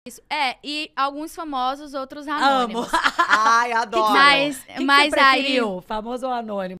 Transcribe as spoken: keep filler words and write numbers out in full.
Isso. É, e alguns famosos, outros anônimos. Amo. Ai, adoro. Mas, Que que mas você aí... preferiu, famoso ou anônimo?